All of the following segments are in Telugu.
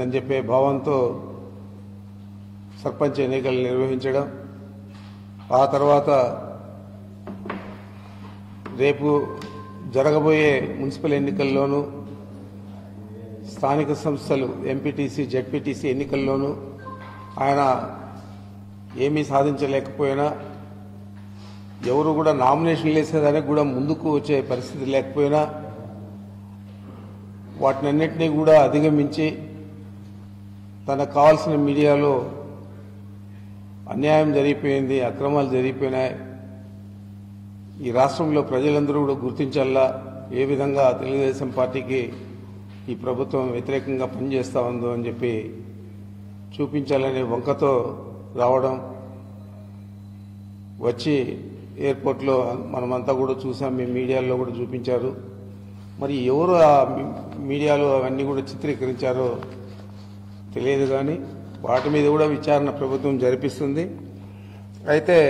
అని చెప్పే భావంతో సర్పంచ్ ఎన్నికలు నిర్వహించడం, ఆ తర్వాత రేపు జరగబోయే మున్సిపల్ ఎన్నికల్లోనూ స్థానిక సంస్థలు ఎంపీటీసీ జెడ్పీటీసీ ఎన్నికల్లోనూ ఆయన ఏమీ సాధించలేకపోయినా, ఎవరు కూడా నామినేషన్ వేసేదానికి కూడా ముందుకు వచ్చే పరిస్థితి లేకపోయినా వాటినన్నింటినీ కూడా అధిగమించి తనకు కావాల్సిన మీడియాలో అన్యాయం జరిగిపోయింది, అక్రమాలు జరిగిపోయినాయి, ఈ రాష్ట్రంలో ప్రజలందరూ కూడా గుర్తించాలా ఏ విధంగా తెలుగుదేశం పార్టీకి ఈ ప్రభుత్వం వ్యతిరేకంగా పనిచేస్తూ ఉందో అని చెప్పి చూపించాలనే వంకతో రావడం, వచ్చి ఎయిర్పోర్ట్లో మనమంతా కూడా చూసాం, మీ మీడియాలో కూడా చూపించారు. మరి ఎవరు ఆ మీడియాలో అవన్నీ కూడా చిత్రీకరించారో తెలియదు, కానీ వాటి మీద కూడా విచారణ ప్రభుత్వం జరిపిస్తుంది. అయితే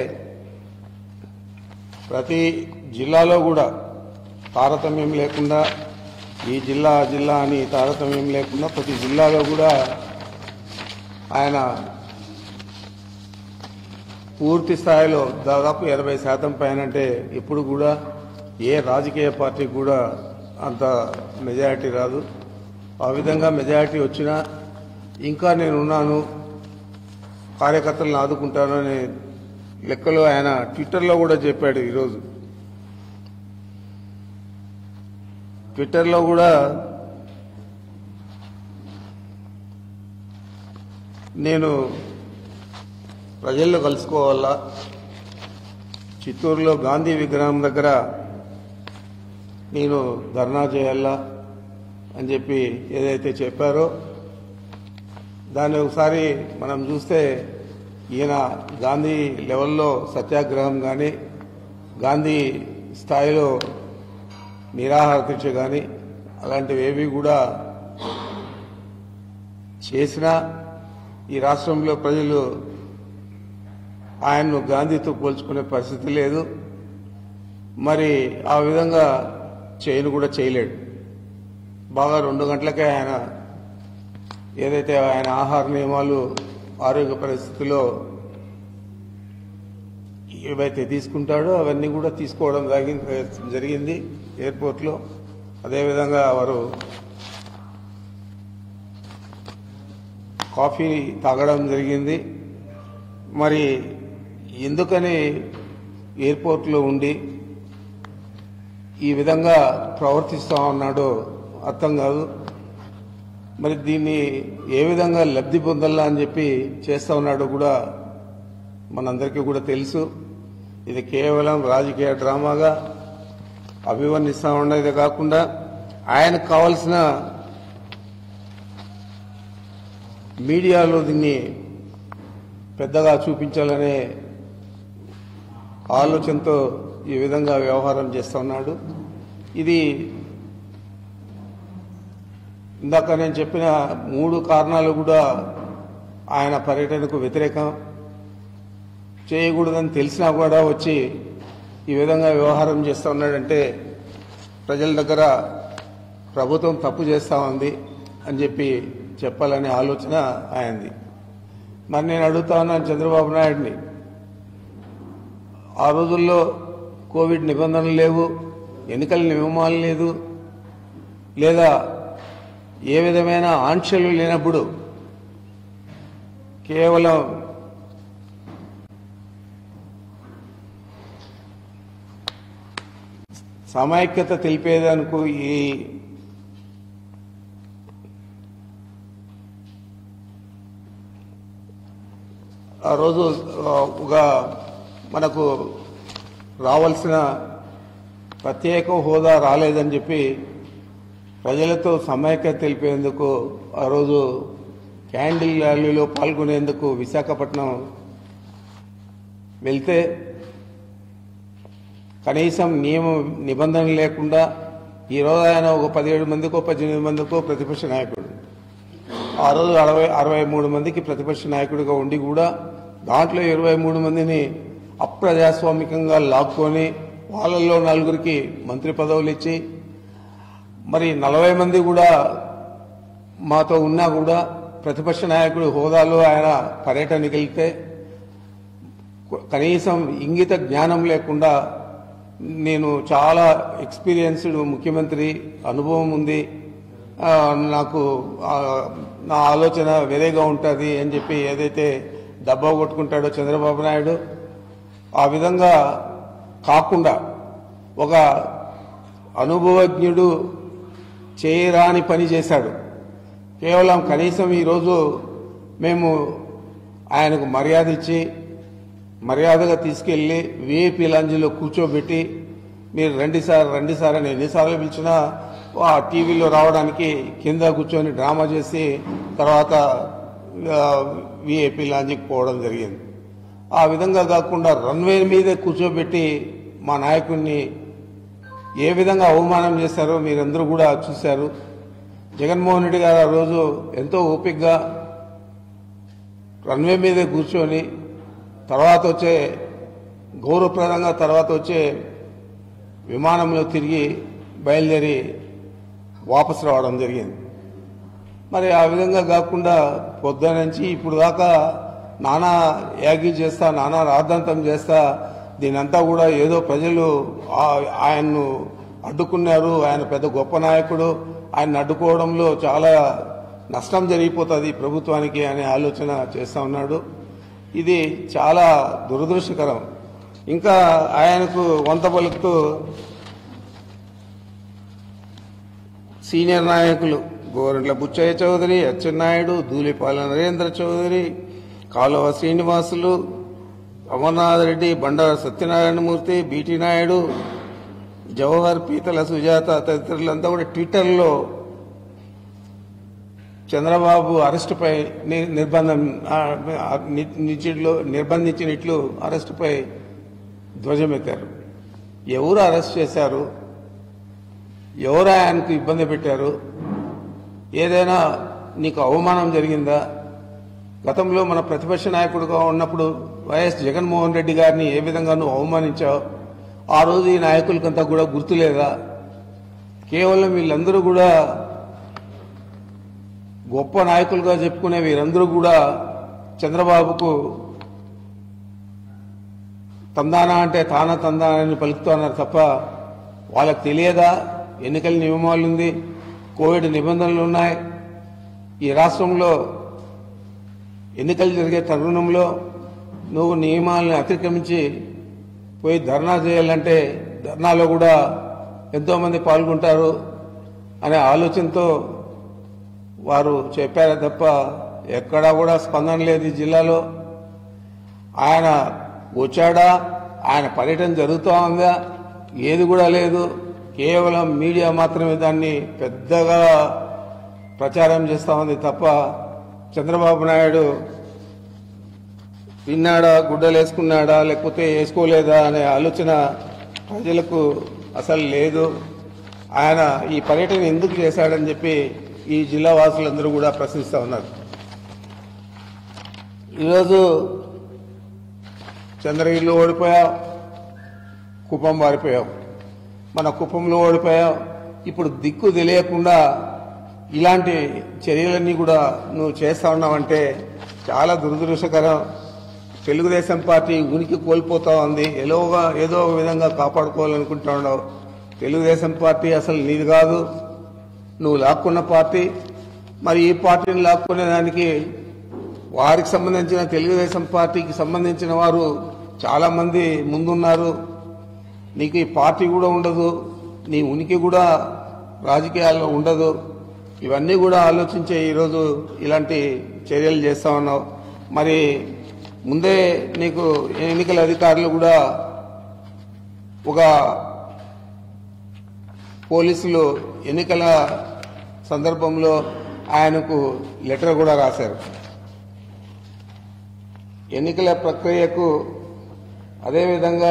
ప్రతి జిల్లాలో కూడా తారతమ్యం లేకుండా, ఈ జిల్లా ఆ జిల్లా అని తారతమ్యం లేకుండా ప్రతి జిల్లాలో కూడా ఆయన పూర్తి స్థాయిలో దాదాపు 80% పైన, అంటే ఇప్పుడు కూడా ఏ రాజకీయ పార్టీకి కూడా అంత మెజారిటీ రాదు. ఆ విధంగా మెజారిటీ వచ్చినా ఇంకా నేనున్నాను, కార్యకర్తలను ఆదుకుంటాను అనే లెక్కలో ఆయన ట్విట్టర్లో కూడా చెప్పాడు. ఈరోజు ట్విట్టర్లో కూడా నేను ప్రజల్లో కలుసుకోవాలా, చిత్తూరులో గాంధీ విగ్రహం దగ్గర నేను ధర్నా చేయాలా అని చెప్పి ఏదైతే చెప్పారో దాన్ని ఒకసారి మనం చూస్తే ఈయన గాంధీ లెవెల్లో సత్యాగ్రహం కానీ, గాంధీ స్థాయిలో నిరాహార దీక్ష కానీ అలాంటివి ఏవి కూడా చేసినా ఈ రాష్ట్రంలో ప్రజలు ఆయన్ను గాంధీతో పోల్చుకునే పరిస్థితి లేదు. మరి ఆ విధంగా చేయను కూడా చేయలేడు. బాగా 2 గంటలకే ఆయన ఏదైతే ఆయన ఆహార నియమాలు, ఆరోగ్య పరిస్థితిలో ఏవైతే తీసుకుంటాడో అవన్నీ కూడా తీసుకోవడం జరిగింది ఎయిర్పోర్ట్లో. అదేవిధంగా వారు కాఫీ తాగడం జరిగింది. మరి ఎందుకని ఎయిర్పోర్ట్లో ఉండి ఈ విధంగా ప్రవర్తిస్తూ ఉన్నాడో అర్థం కాదు. మరి దీన్ని ఏ విధంగా లబ్ధి పొందాలా అని చెప్పి చేస్తూ ఉన్నాడో కూడా మనందరికీ కూడా తెలుసు. ఇది కేవలం రాజకీయ డ్రామాగా అభివర్ణిస్తూ ఉండేది కాకుండా ఆయనకు కావాల్సిన మీడియాలో దీన్ని పెద్దగా చూపించాలనే ఆలోచనతో ఈ విధంగా వ్యవహారం చేస్తూ ఉన్నాడు. ఇది ఇందాక నేను చెప్పిన 3 కారణాలు కూడా ఆయన పర్యటనకు వ్యతిరేకం. చేయకూడదని తెలిసినా కూడా వచ్చి ఈ విధంగా వ్యవహారం చేస్తూ ఉన్నాడంటే ప్రజల దగ్గర ప్రభుత్వం తప్పు చేస్తూ ఉంది అని చెప్పి చెప్పాలనే ఆలోచన ఆయనది. మరి నేను అడుగుతా ఉన్నాను చంద్రబాబు నాయుడిని, ఆ రోజుల్లో కోవిడ్ నిబంధనలు లేవు, ఎన్నికల నియమాలు లేదు, లేదా ఏ విధమైన ఆంక్షలు లేనప్పుడు కేవలం సమైక్యత తెలిపేదానికి ఈ ఆ రోజు మనకు రావాల్సిన ప్రత్యేక హోదా రాలేదని చెప్పి ప్రజలతో సమైక్యత తెలిపేందుకు ఆ రోజు క్యాండిల్ ర్యాలీలో పాల్గొనేందుకు విశాఖపట్నం వెళ్తే కనీసం నిబంధనలు లేకుండా ఈరోజు ఆయన ఒక 17 మందికో 18 మందికో ప్రతిపక్ష నాయకుడు, ఆ రోజు 63 మందికి ప్రతిపక్ష నాయకుడిగా ఉండి కూడా దాంట్లో 23 మందిని అప్రజాస్వామికంగా లాక్కొని వాళ్ళల్లో 4గురికి మంత్రి పదవులు ఇచ్చి, మరి 40 మంది కూడా మాతో ఉన్నా కూడా ప్రతిపక్ష నాయకుడు హోదాలో ఆయన పర్యటనకి వెళ్తే కనీసం ఇంగిత జ్ఞానం లేకుండా నేను చాలా ఎక్స్పీరియన్స్డ్ ముఖ్యమంత్రి, అనుభవం ఉంది, నాకు నా ఆలోచన వేరేగా ఉంటుంది అని చెప్పి ఏదైతే డబ్బా కొట్టుకుంటాడో చంద్రబాబు నాయుడు, ఆ విధంగా కాకుండా ఒక అనుభవజ్ఞుడు చేయరాని పని చేశాడు. కేవలం కనీసం ఈరోజు మేము ఆయనకు మర్యాద ఇచ్చి మర్యాదగా తీసుకెళ్లి విఐపీ లాంజ్లో కూర్చోబెట్టి మీరు రండి సార్ అని ఎన్నిసార్లు పిలిచినా ఆ టీవీలో రావడానికి కింద కూర్చొని డ్రామా చేసి తర్వాత విఐపీ లాంజ్కి పోవడం జరిగింది. ఆ విధంగా కాకుండా రన్వే మీదే కూర్చోబెట్టి మా నాయకుడిని ఏ విధంగా అవమానం చేశారో మీరందరూ కూడా చూశారు. జగన్మోహన్ రెడ్డి గారు ఆ రోజు ఎంతో ఓపికగా రన్వే మీదే కూర్చొని తర్వాత వచ్చే గౌరవప్రదంగా తర్వాత వచ్చే విమానంలో తిరిగి బయలుదేరి వాపసు రావడం జరిగింది. మరి ఆ విధంగా కాకుండా పొద్దున నుంచి ఇప్పుడు దాకా నానా యాగి చేస్తా, నానా రాద్ధాంతం చేస్తా, దీనంతా కూడా ఏదో ప్రజలు ఆయన్ను అడ్డుకున్నారు, ఆయన పెద్ద గొప్ప నాయకుడు, ఆయన అడ్డుకోవడంలో చాలా నష్టం జరిగిపోతుంది ప్రభుత్వానికి అనే ఆలోచన చేస్తా ఉన్నాడు. ఇది చాలా దురదృష్టకరం. ఇంకా ఆయనకు వంత పలుకుతూ సీనియర్ నాయకులు గోరంట్ల బుచ్చయ్య చౌదరి, అచ్చెన్నాయుడు, ధూళిపాల నరేంద్ర చౌదరి, కాలువ శ్రీనివాసులు, అమర్నాథ్ రెడ్డి, బండారు సత్యనారాయణమూర్తి, బీటీ నాయుడు, జవహర్, పీతల సుజాత తదితరులంతా కూడా ట్విట్టర్లో చంద్రబాబు అరెస్టుపై నిర్బంధించినట్లు అరెస్టుపై ధ్వజమెత్తారు. ఎవరు అరెస్ట్ చేశారు? ఎవరు ఆయనకు ఇబ్బంది పెట్టారు? ఏదైనా నీకు అవమానం జరిగిందా? గతంలో మన ప్రతిపక్ష నాయకుడిగా ఉన్నప్పుడు వైఎస్ జగన్మోహన్ రెడ్డి గారిని ఏ విధంగా నువ్వు అవమానించావు? ఆ రోజు ఈ నాయకులకంతా కూడా గుర్తులేదా? కేవలం వీళ్ళందరూ కూడా గొప్ప నాయకులుగా చెప్పుకునే వీరందరూ కూడా చంద్రబాబుకు తందానా అంటే తానా తందానా అని పలుకుతున్నారు తప్ప వాళ్ళకి తెలియదా? ఎన్నికల నియమాలుంది, కోవిడ్ నిబంధనలు ఉన్నాయి. ఈ రాష్ట్రంలో ఎన్నికలు జరిగే తరుణంలో నువ్వు నియమాలను అతిక్రమించి పోయి ధర్నా చేయాలంటే ధర్నాలో కూడా ఎంతోమంది పాల్గొంటారు అనే ఆలోచనతో వారు చెప్పారు తప్ప ఎక్కడా కూడా స్పందన లేదు. ఈ జిల్లాలో ఆయన వచ్చాడా, ఆయన పర్యటన జరుగుతూ ఉందా, ఏది కూడా లేదు. కేవలం మీడియా మాత్రమే దాన్ని పెద్దగా ప్రచారం చేస్తూ ఉంది తప్ప చంద్రబాబు నాయుడు తిన్నాడా, గుడ్డలు వేసుకున్నాడా, లేకపోతే వేసుకోలేదా అనే ఆలోచన ప్రజలకు అసలు లేదు. ఆయన ఈ పర్యటన ఎందుకు చేశాడని చెప్పి ఈ జిల్లా వాసులందరూ కూడా ప్రశ్నిస్తూ ఉన్నారు. ఈరోజు చంద్రగిరిలో ఓడిపోయావు, కుప్పం పారిపోయావు. మన కుప్పంలో ఓడిపోయావు. ఇప్పుడు దిక్కు తెలియకుండా ఇలాంటి చర్యలన్నీ కూడా నువ్వు చేస్తా ఉన్నావంటే చాలా దురదృష్టకరం. తెలుగుదేశం పార్టీ ఉనికి కోల్పోతా ఉంది. ఏదో ఒక విధంగా కాపాడుకోవాలనుకుంటా ఉన్నావు. తెలుగుదేశం పార్టీ అసలు నీది కాదు, నువ్వు లాక్కున్న పార్టీ. మరి ఈ పార్టీని లాక్కునేదానికి వారికి సంబంధించిన తెలుగుదేశం పార్టీకి సంబంధించిన వారు చాలామంది ముందున్నారు. నీకు ఈ పార్టీ కూడా ఉండదు, నీ ఉనికి కూడా రాజకీయాల్లో ఉండదు. ఇవన్నీ కూడా ఆలోచించే ఈరోజు ఇలాంటి చర్యలు చేస్తా ఉన్నావు. మరి ముందే నీకు ఎన్నికల అధికారులు కూడా ఒక పోలీసులు ఎన్నికల సందర్భంలో ఆయనకు లెటర్ కూడా రాశారు. ఎన్నికల ప్రక్రియకు అదేవిధంగా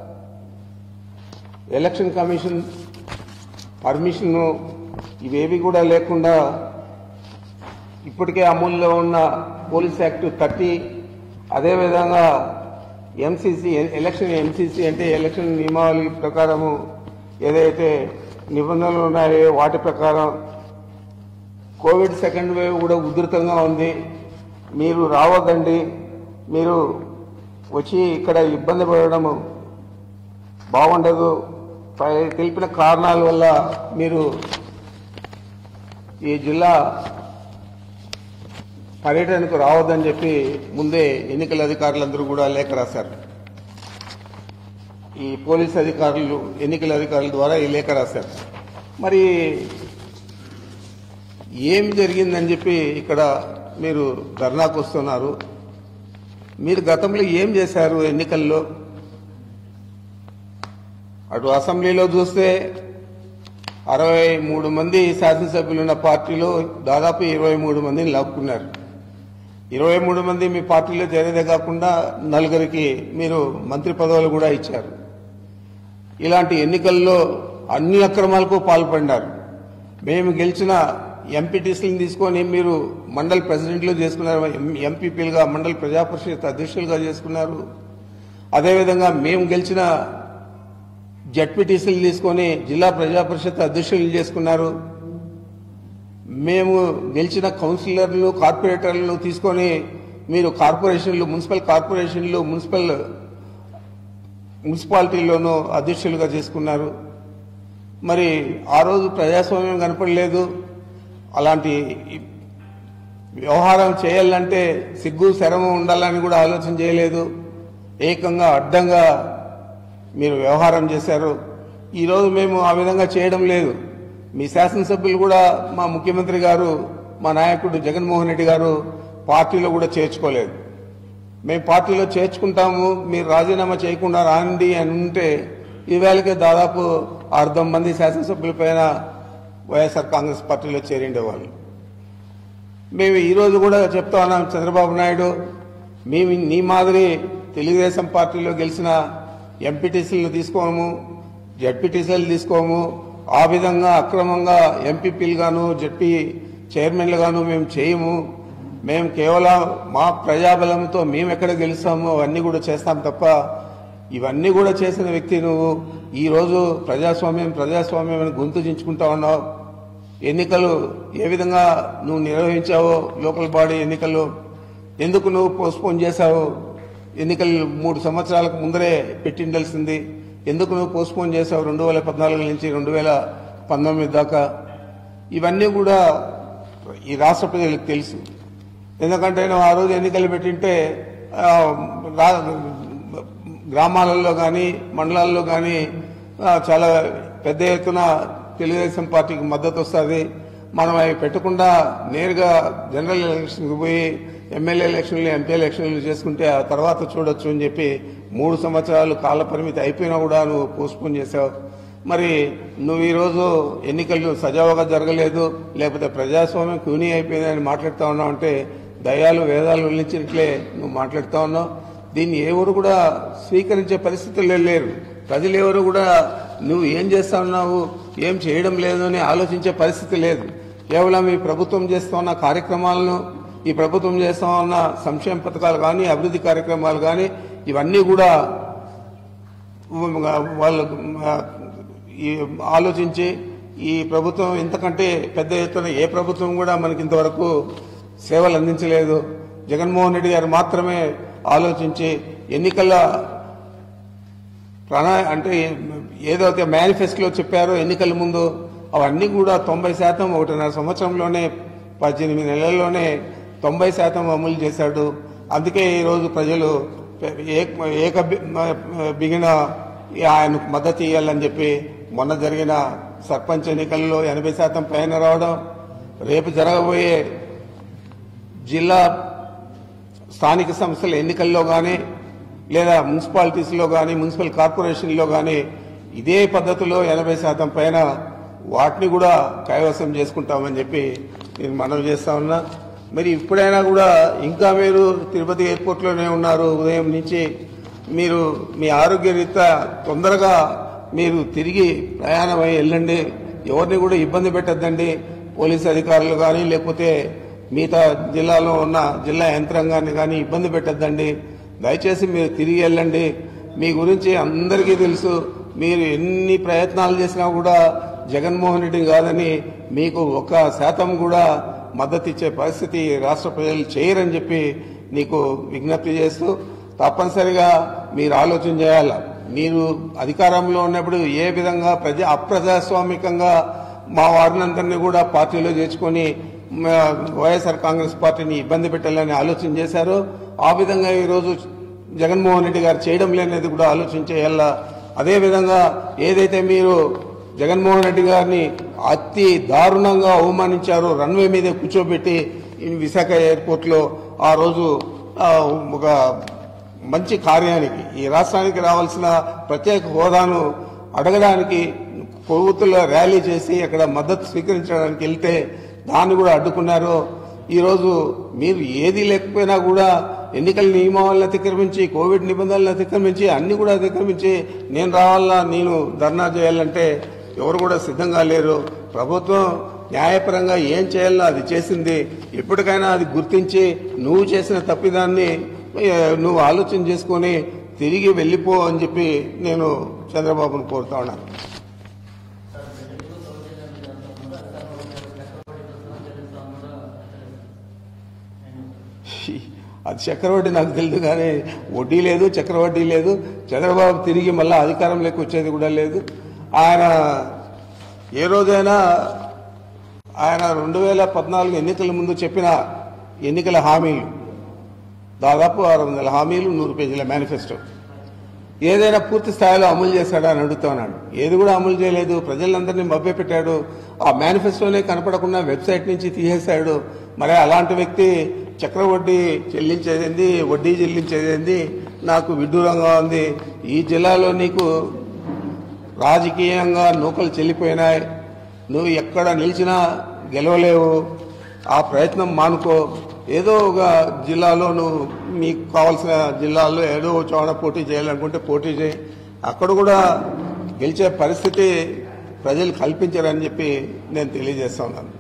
ఎలక్షన్ కమిషన్ పర్మిషన్ ఇవేవి కూడా లేకుండా ఇప్పటికే అమల్లో ఉన్న పోలీస్ యాక్ట్ 30, అదేవిధంగా ఎంసీసీ ఎలక్షన్ ఎంసీసీ అంటే ఎలక్షన్ నియమావళి ప్రకారము ఏదైతే నిబంధనలు ఉన్నాయో వాటి ప్రకారం కోవిడ్ సెకండ్ వేవ్ కూడా ఉధృతంగా ఉంది, మీరు రావద్దండి, మీరు వచ్చి ఇక్కడ ఇబ్బంది పడడం బాగుండదు, తెలిపిన కారణాల వల్ల మీరు ఈ జిల్లా పర్యటనకు రావద్దని చెప్పి ముందే ఎన్నికల అధికారులందరూ కూడా లేఖ రాశారు. ఈ పోలీస్ అధికారులు ఎన్నికల అధికారుల ద్వారా ఈ లేఖ రాశారు. మరి ఏం జరిగిందని చెప్పి ఇక్కడ మీరు ధర్నాకు వస్తున్నారు. మీరు గతంలో ఏం చేశారు ఎన్నికల్లో? అటు అసెంబ్లీలో చూస్తే 63 మంది శాసనసభ్యులున్న పార్టీలో దాదాపు 23 మందిని లాక్కున్నారు. 23 మంది మీ పార్టీలో చేరేదే కాకుండా 4 మీరు మంత్రి పదవులు కూడా ఇచ్చారు. ఇలాంటి ఎన్నికల్లో అన్ని అక్రమాలకు పాల్పడినారు. మేము గెలిచిన ఎంపీటీసీలను తీసుకొని మీరు మండల్ ప్రెసిడెంట్లు చేసుకున్నారు, ఎంపీపీలుగా మండల్ ప్రజాపరిషత్ అధ్యక్షులుగా చేసుకున్నారు. అదేవిధంగా మేము గెలిచిన జడ్పీటీసీలు తీసుకొని జిల్లా ప్రజాపరిషత్ అధ్యక్షులు చేసుకున్నారు. మేము గెలిచిన కౌన్సిలర్లు కార్పొరేటర్లను తీసుకొని మీరు కార్పొరేషన్లు మున్సిపల్ కార్పొరేషన్లు మున్సిపాలిటీల్లోనూ అధ్యక్షులుగా చేసుకున్నారు. మరి ఆ రోజు ప్రజాస్వామ్యం కనపడలేదు. అలాంటి వ్యవహారం చేయాలంటే సిగ్గు శరమం ఉండాలని కూడా ఆలోచన చేయలేదు. ఏకంగా అడ్డంగా మీరు వ్యవహారం చేశారు. ఈరోజు మేము ఆ విధంగా చేయడం లేదు. మీ శాసనసభ్యులు కూడా మా ముఖ్యమంత్రి గారు, మా నాయకుడు జగన్మోహన్ రెడ్డి గారు పార్టీలో కూడా చేర్చుకోలేదు. మేము పార్టీలో చేర్చుకుంటాము, మీరు రాజీనామా చేయకుండా రాండి అని ఉంటే ఈవేళకే దాదాపు 60 మంది శాసనసభ్యుల పైన వైఎస్ఆర్ కాంగ్రెస్ పార్టీలో చేరిండేవాళ్ళు. మేము ఈరోజు కూడా చెప్తా ఉన్నాం, చంద్రబాబు నాయుడు మేము నీ మాదిరి తెలుగుదేశం పార్టీలో గెలిచిన ఎంపీటీసీలను తీసుకోము, జడ్పీటీసీలు తీసుకోము, ఆ విధంగా అక్రమంగా ఎంపీపీలుగాను జడ్పీ చైర్మన్లుగాను మేము చేయము. మేము కేవలం మా ప్రజాబలంతో మేము ఎక్కడ గెలుస్తామో అవన్నీ కూడా చేస్తాం తప్ప ఇవన్నీ కూడా చేసిన వ్యక్తి నువ్వు ఈరోజు ప్రజాస్వామ్యం అని గొంతు చించుకుంటా ఉన్నావు. ఎన్నికలు ఏ విధంగా నువ్వు నిర్వహించావో, లోకల్ బాడీ ఎన్నికలు ఎందుకు నువ్వు పోస్ట్పోన్ చేశావు? ఎన్నికలు 3 సంవత్సరాలకు ముందరే పెట్టిండాల్సింది ఎందుకు నువ్వు పోస్ట్పోన్ చేశావు? 2014 నుంచి 2019 దాకా. ఇవన్నీ కూడా ఈ రాష్ట్ర ప్రజలకు తెలుసు. ఎందుకంటే నువ్వు ఆ రోజు ఎన్నికలు పెట్టింటే గ్రామాలలో కానీ మండలాల్లో కానీ చాలా పెద్ద ఎత్తున తెలుగుదేశం పార్టీకి మద్దతు వస్తుంది. మనం అవి పెట్టకుండా నేరుగా జనరల్ ఎలక్షన్కి పోయి ఎమ్మెల్యే ఎలక్షన్లు ఎంపీ ఎలక్షన్లు చేసుకుంటే ఆ తర్వాత చూడొచ్చు అని చెప్పి 3 సంవత్సరాలు కాల పరిమితి అయిపోయినా కూడా నువ్వు పోస్ట్పోన్ చేశావు. మరి నువ్వు ఈరోజు ఎన్నికలు సజావుగా జరగలేదు, లేకపోతే ప్రజాస్వామ్యం కూనీ అయిపోయిందని మాట్లాడుతూ ఉన్నావు అంటే దయాలు వేదాలు ఉల్లించినట్లే నువ్వు మాట్లాడుతూ ఉన్నావు. దీన్ని ఎవరు కూడా స్వీకరించే పరిస్థితుల్లో లేరు. ప్రజలు ఎవరు కూడా నువ్వు ఏం చేస్తా ఉన్నావు, ఏం చేయడం లేదు అని ఆలోచించే పరిస్థితి లేదు. కేవలం ఈ ప్రభుత్వం చేస్తూ ఉన్న కార్యక్రమాలను, ఈ ప్రభుత్వం చేస్తూ ఉన్న సంక్షేమ పథకాలు కానీ అభివృద్ధి కార్యక్రమాలు కానీ ఇవన్నీ కూడా వాళ్ళు ఆలోచించి ఈ ప్రభుత్వం ఇంతకంటే పెద్ద ఎత్తున ఏ ప్రభుత్వం కూడా మనకి ఇంతవరకు సేవలు అందించలేదు. జగన్మోహన్ రెడ్డి గారు మాత్రమే ఆలోచించి ఎన్నికల అంటే ఏదైతే మేనిఫెస్టోలో చెప్పారో ఎన్నికల ముందు అవన్నీ కూడా 90% 1.5 సంవత్సరంలోనే 18 నెలల్లోనే 90% అమలు చేశాడు. అందుకే ఈరోజు ప్రజలు బిగిన ఆయనకు మద్దతు ఇవ్వాలని చెప్పి మొన్న జరిగిన సర్పంచ్ ఎన్నికల్లో 80% పైన రావడం, రేపు జరగబోయే జిల్లా స్థానిక సంస్థల ఎన్నికల్లో కానీ లేదా మున్సిపాలిటీస్లో కానీ మున్సిపల్ కార్పొరేషన్లో కానీ ఇదే పద్ధతిలో 80% పైన వాటిని కూడా కైవసం చేసుకుంటామని చెప్పి నేను మనవి చేస్తా ఉన్నా. మరి ఇప్పుడైనా కూడా ఇంకా మీరు తిరుపతి ఎయిర్పోర్ట్లోనే ఉన్నారు. ఉదయం నుంచి మీరు మీ ఆరోగ్య రీత్యా తొందరగా మీరు తిరిగి ప్రయాణం అయ్యి వెళ్ళండి. ఎవరిని కూడా ఇబ్బంది పెట్టద్దండి. పోలీసు అధికారులు కానీ లేకపోతే మిగతా జిల్లాలో ఉన్న జిల్లా యంత్రాంగాన్ని కానీ ఇబ్బంది పెట్టద్దండి. దయచేసి మీరు తిరిగి వెళ్ళండి. మీ గురించి అందరికీ తెలుసు. మీరు ఎన్ని ప్రయత్నాలు చేసినా కూడా జగన్మోహన్ రెడ్డి కాదని మీకు 1% కూడా మద్దతు ఇచ్చే పరిస్థితి రాష్ట్ర ప్రజలు చేయరని చెప్పి నీకు విజ్ఞప్తి చేస్తూ తప్పనిసరిగా మీరు ఆలోచన చేయాల. మీరు అధికారంలో ఉన్నప్పుడు ఏ విధంగా అప్రజాస్వామికంగా మా వారినందరినీ కూడా పార్టీలో చేర్చుకొని వైఎస్ఆర్ కాంగ్రెస్ పార్టీని ఇబ్బంది పెట్టాలని ఆలోచన చేశారో ఆ విధంగా ఈరోజు జగన్మోహన్ రెడ్డి గారు చేయడం లేనిది కూడా ఆలోచన చేయాలా. అదేవిధంగా ఏదైతే మీరు జగన్మోహన్ రెడ్డి గారిని అతి దారుణంగా అవమానించారో రన్వే మీదే కూర్చోబెట్టి విశాఖ ఎయిర్పోర్ట్లో ఆ రోజు ఒక మంచి కార్యానికి ఈ రాష్ట్రానికి రావాల్సిన ప్రత్యేక హోదాను అడగడానికి కొవ్వొత్తుల ర్యాలీ చేసి అక్కడ మద్దతు స్వీకరించడానికి వెళ్తే దాన్ని కూడా అడ్డుకున్నారు. ఈరోజు మీరు ఏది లేకపోయినా కూడా ఎన్నికల నియమావళిని అతిక్రమించి కోవిడ్ నిబంధనలను అతిక్రమించి అన్ని కూడా అతిక్రమించి నేను రావాలా నేను ధర్నా చేయాలంటే ఎవరు కూడా సిద్ధంగా లేరు. ప్రభుత్వం న్యాయపరంగా ఏం చేయాలో అది చేసింది. ఎప్పటికైనా అది గుర్తించి నువ్వు చేసిన తప్పిదాన్ని నువ్వు ఆలోచన చేసుకొని తిరిగి వెళ్ళిపో అని చెప్పి నేను చంద్రబాబును కోరుతా ఉన్నాను. అది చక్రవడ్డీ నాకు తెలియదు కానీ వడ్డీ లేదు, చక్రవడ్డీ లేదు. చంద్రబాబు తిరిగి మళ్ళీ అధికారంలోకి వచ్చేది కూడా లేదు. ఆయన ఏ రోజైనా ఆయన 2014 ఎన్నికల ముందు చెప్పిన ఎన్నికల హామీలు దాదాపు 600 హామీలు, 100 పేజీల మేనిఫెస్టో ఏదైనా పూర్తి స్థాయిలో అమలు చేశాడా అని అడుగుతున్నాడు. ఏది కూడా అమలు చేయలేదు. ప్రజలందరినీ మభ్యపెట్టాడు. ఆ మేనిఫెస్టోనే కనపడకుండా వెబ్సైట్ నుంచి తీసేశాడు. మరి అలాంటి వ్యక్తి చక్రవడ్డీ చెల్లించేదేంది, వడ్డీ చెల్లించేదేంది నాకు విడ్డూరంగా ఉంది. ఈ జిల్లాలో నీకు రాజకీయంగా నూకలు చెల్లిపోయినాయి. నువ్వు ఎక్కడ నిలిచినా గెలవలేవు. ఆ ప్రయత్నం మానుకో. ఏదో ఒక జిల్లాలో నువ్వు నీకు కావాల్సిన జిల్లాల్లో ఏదో చోట పోటీ చేయాలనుకుంటే పోటీ చేయి. అక్కడ కూడా గెలిచే పరిస్థితి ప్రజలు కల్పించారని చెప్పి నేను తెలియజేస్తా ఉన్నాను.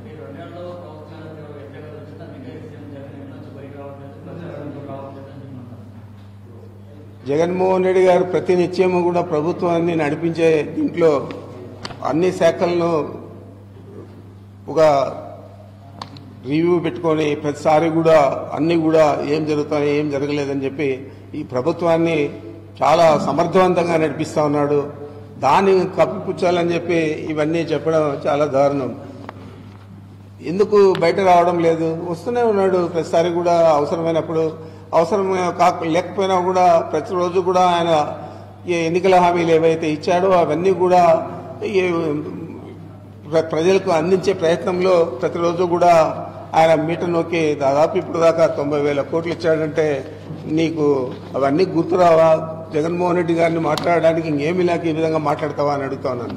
జగన్మోహన్ రెడ్డి గారు ప్రతినిత్యము కూడా ప్రభుత్వాన్ని నడిపించే దీంట్లో అన్ని శాఖలను ఒక రివ్యూ పెట్టుకొని ప్రతిసారి కూడా అన్ని కూడా ఏం జరుగుతాయి ఏం జరగలేదని చెప్పి ఈ ప్రభుత్వాన్ని చాలా సమర్థవంతంగా నడిపిస్తా ఉన్నాడు. దాన్ని కప్పిపుచ్చాలని చెప్పి ఇవన్నీ చెప్పడం చాలా దారుణం. ఎందుకు బయట రావడం లేదు? వస్తూనే ఉన్నాడు ప్రతిసారి కూడా. అవసరమైనప్పుడు అవసరం లేకపోయినా కూడా ప్రతిరోజు కూడా ఆయన ఎన్నికల హామీలు ఏవైతే ఇచ్చాడో అవన్నీ కూడా ప్రజలకు అందించే ప్రయత్నంలో ప్రతిరోజు కూడా ఆయన మీటర్ నొక్కి దాదాపు ఇప్పుడు దాకా 90,000 కోట్లు ఇచ్చాడంటే నీకు అవన్నీ గుర్తురావా? జగన్మోహన్ రెడ్డి గారిని మాట్లాడడానికి ఇంకేమీ లేక ఈ విధంగా మాట్లాడతావా అని అడుగుతా ఉన్నాను.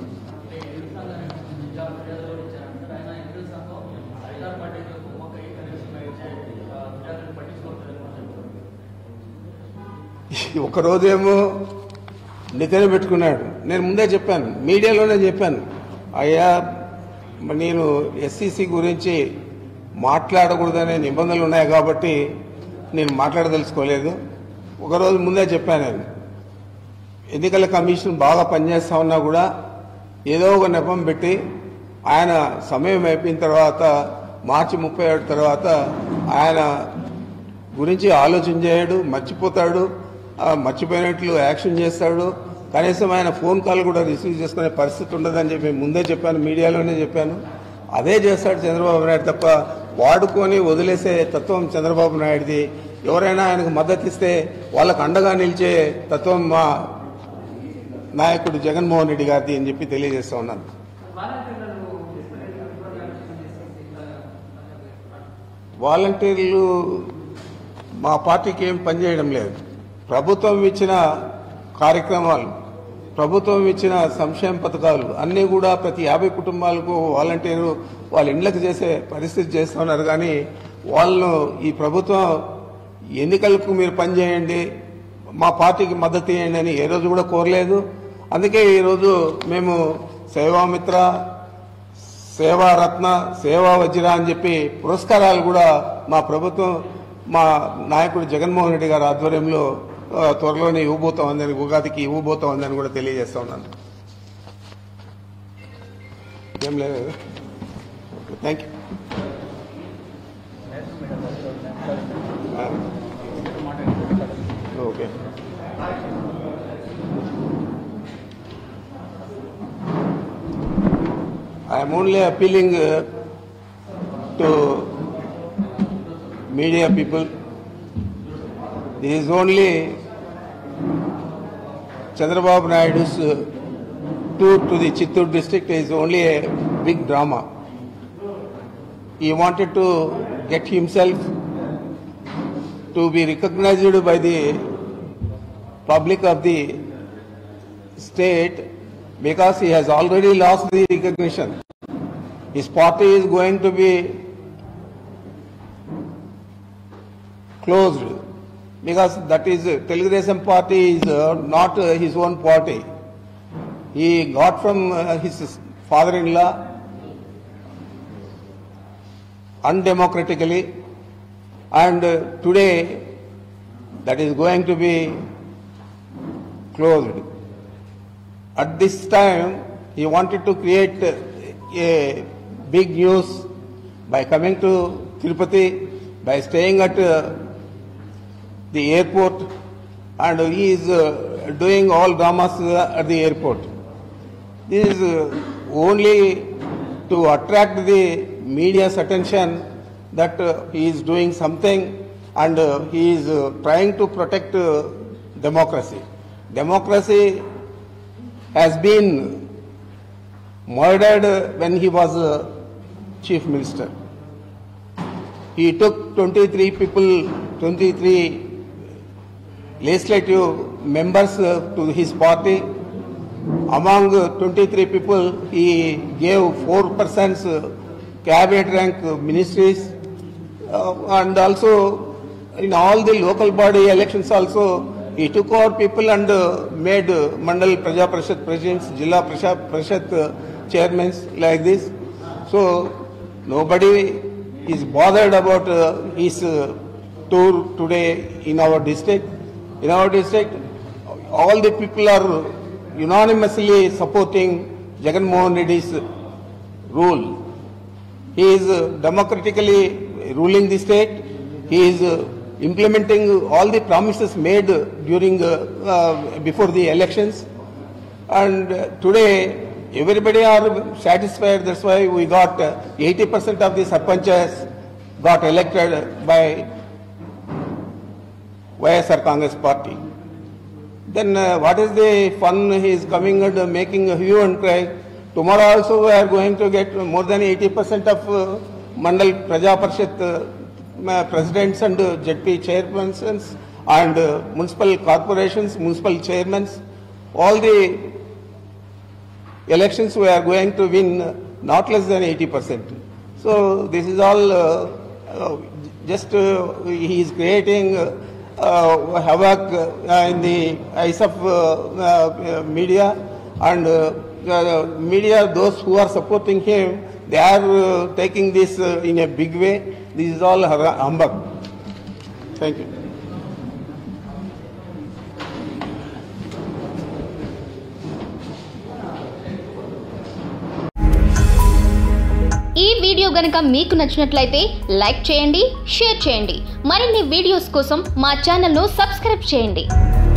ఒకరోజేమో నిద్ర పెట్టుకున్నాడు. నేను ముందే చెప్పాను, మీడియాలోనే చెప్పాను, అయ్యా నేను ఎస్సీసీ గురించి మాట్లాడకూడదనే నిబంధనలు ఉన్నాయి కాబట్టి నేను మాట్లాడదలుచుకోలేదు. ఒకరోజు ముందే చెప్పాను, నేను ఎన్నికల కమిషన్ బాగా పనిచేస్తా ఉన్నా కూడా ఏదో ఒక నెపం పెట్టి ఆయన సమయం అయిపోయిన తర్వాత మార్చి 31 తర్వాత ఆయన గురించి ఆలోచన చేయడు, మర్చిపోతాడు. మర్చిపోయినట్లు యాక్షన్ చేస్తాడు. కనీసం ఆయన ఫోన్ కాల్ కూడా రిసీవ్ చేసుకునే పరిస్థితి ఉండదని చెప్పి ముందే చెప్పాను, మీడియాలోనే చెప్పాను. అదే చేస్తాడు చంద్రబాబు నాయుడు తప్ప వాడుకొని వదిలేసే తత్వం చంద్రబాబు నాయుడుది. ఎవరైనా ఆయనకు మద్దతు ఇస్తే వాళ్ళకు అండగా నిలిచే తత్వం మా నాయకుడు జగన్మోహన్ రెడ్డి గారిది అని చెప్పి తెలియజేస్తా ఉన్నాను. వాలంటీర్లు మా పార్టీకి ఏం పనిచేయడం లేదు. ప్రభుత్వం ఇచ్చిన కార్యక్రమాలు, ప్రభుత్వం ఇచ్చిన సంక్షేమ పథకాలు అన్నీ కూడా ప్రతి 50 కుటుంబాలకు వాలంటీరు వాళ్ళ ఇండ్లకు చేసే పరిస్థితి చేస్తున్నారు. కానీ వాళ్ళను ఈ ప్రభుత్వం ఎన్నికలకు మీరు పనిచేయండి, మా పార్టీకి మద్దతు ఇవ్వండి అని ఏ రోజు కూడా కోరలేదు. అందుకే ఈరోజు మేము సేవామిత్ర, సేవారత్న, సేవా వజ్ర అని చెప్పి పురస్కారాలు కూడా మా ప్రభుత్వం మా నాయకుడు జగన్మోహన్ రెడ్డి గారి ఆధ్వర్యంలో త్వరలోనే ఇవ్వబోతా ఉందని, ఉగాదికి ఇవ్వబోతా ఉందని కూడా తెలియజేస్తా ఉన్నాను. ఇంకేం లేదు. Thank you. Okay. I am only appealing to media people. This is only Chandrababu Naidu's tour to the Chittoor district is only a big drama. He wanted to get himself to be recognized by the public of the state because he has already lost the recognition. His party is going to be closed because that is Telugudesam party is not his own party. He got from his father-in-law undemocratically, and today that is going to be closed. At this time, he wanted to create a big news by coming to Tirupati, by staying at the airport, and he is doing all dramas at the airport. This is only to attract the media's attention that he is doing something, and he is trying to protect democracy. Democracy has been murdered when he was chief minister. He took 23 legislative members to his party. Among 23 people, he gave 4 persons cabinet rank ministries, and also in all the local body elections also, he took out people and made Mandal Praja Parishad presidents, Jilla Parishad chairmen like this. So nobody is bothered about his tour today in our district. In our district, all the people are unanimously supporting Jagan Mohan Reddy's rule. He is democratically ruling the state. He is implementing all the promises made during before the elections, and today everybody are satisfied. That's why we got 80% of the sarpanchs got elected by YSR Congress party. Then what is the fun? He is coming and making a hue and cry. Tomorrow also we are going to get more than 80% of Mandal Praja Parishad presidents and ZP chairpersons and municipal corporations, municipal chairmen. All the elections we are going to win not less than 80%. So this is all just he is creating havoc in the eyes of media, and media, those who are supporting him, they are taking this in a big way. This is all humbug. Thank you. ఈ వీడియో గనుక మీకు నచ్చినట్లయితే లైక్ చేయండి, షేర్ చేయండి. మరిన్ని వీడియోస్ కోసం మా ఛానల్ను సబ్స్క్రైబ్ చేయండి.